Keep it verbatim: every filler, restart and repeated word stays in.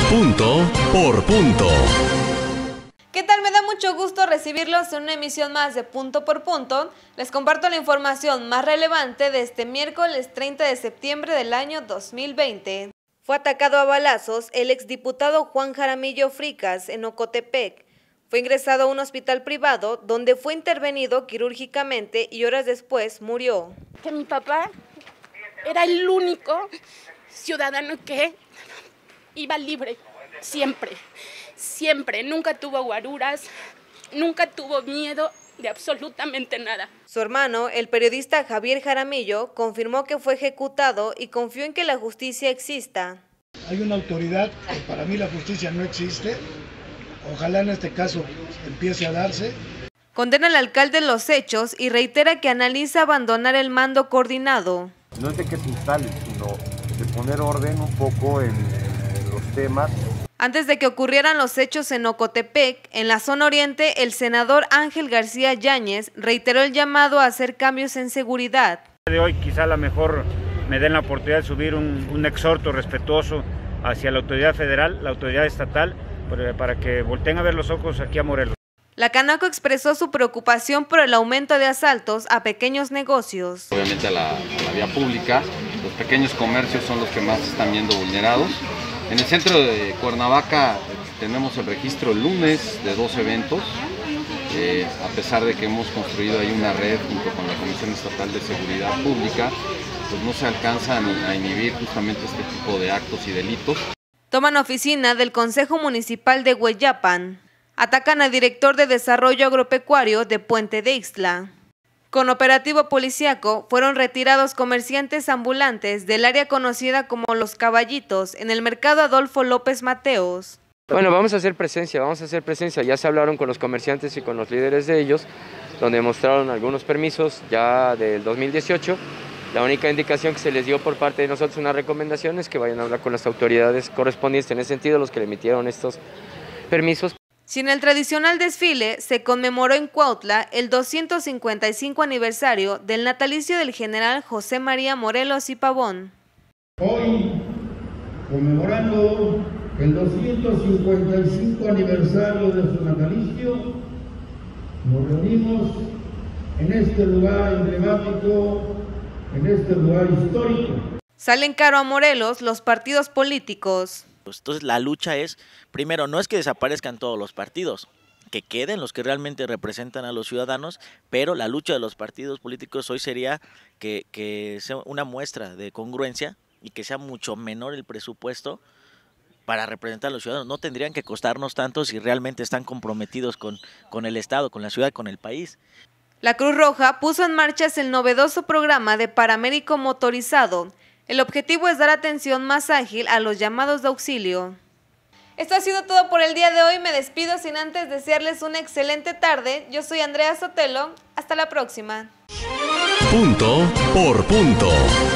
Punto por punto. ¿Qué tal? Me da mucho gusto recibirlos en una emisión más de Punto por Punto. Les comparto la información más relevante de este miércoles treinta de septiembre del año dos mil veinte. Fue atacado a balazos el exdiputado Juan Jaramillo Fricas en Ocotepec. Fue ingresado a un hospital privado donde fue intervenido quirúrgicamente y horas después murió. Que mi papá era el único ciudadano que iba libre, siempre, siempre. Nunca tuvo guaruras, nunca tuvo miedo de absolutamente nada. Su hermano, el periodista Javier Jaramillo, confirmó que fue ejecutado y confió en que la justicia exista. Hay una autoridad, que para mí la justicia no existe. Ojalá en este caso empiece a darse. Condena al alcalde los hechos y reitera que analiza abandonar el mando coordinado. No es de que se instale, sino de poner orden un poco en, en los temas. Antes de que ocurrieran los hechos en Ocotepec, en la zona oriente, el senador Ángel García Yáñez reiteró el llamado a hacer cambios en seguridad. De hoy quizá a lo mejor me den la oportunidad de subir un, un exhorto respetuoso hacia la autoridad federal, la autoridad estatal, para que volteen a ver los ojos aquí a Morelos. La Canaco expresó su preocupación por el aumento de asaltos a pequeños negocios. Obviamente a la, a la vía pública, los pequeños comercios son los que más se están viendo vulnerados. En el centro de Cuernavaca tenemos el registro el lunes de dos eventos, eh, a pesar de que hemos construido ahí una red junto con la Comisión Estatal de Seguridad Pública, pues no se alcanzan a inhibir justamente este tipo de actos y delitos. Toman oficina del Consejo Municipal de Hueyapan. Atacan al director de Desarrollo Agropecuario de Puente de Ixtla. Con operativo policiaco fueron retirados comerciantes ambulantes del área conocida como Los Caballitos en el mercado Adolfo López Mateos. Bueno, vamos a hacer presencia, vamos a hacer presencia. Ya se hablaron con los comerciantes y con los líderes de ellos, donde mostraron algunos permisos ya del dos mil dieciocho. La única indicación que se les dio por parte de nosotros, una recomendación, es que vayan a hablar con las autoridades correspondientes, en ese sentido, los que le emitieron estos permisos. Si en el tradicional desfile se conmemoró en Cuautla el doscientos cincuenta y cinco aniversario del natalicio del general José María Morelos y Pavón. Hoy, conmemorando el doscientos cincuenta y cinco aniversario de su natalicio, nos reunimos en este lugar emblemático, en este lugar histórico. Salen caro a Morelos los partidos políticos. Entonces la lucha es, primero, no es que desaparezcan todos los partidos, que queden los que realmente representan a los ciudadanos, pero la lucha de los partidos políticos hoy sería que, que sea una muestra de congruencia y que sea mucho menor el presupuesto para representar a los ciudadanos. No tendrían que costarnos tanto si realmente están comprometidos con, con el Estado, con la ciudad, con el país. La Cruz Roja puso en marcha el novedoso programa de paramédico motorizado. El objetivo es dar atención más ágil a los llamados de auxilio. Esto ha sido todo por el día de hoy. Me despido sin antes desearles una excelente tarde. Yo soy Andrea Sotelo. Hasta la próxima. Punto por punto.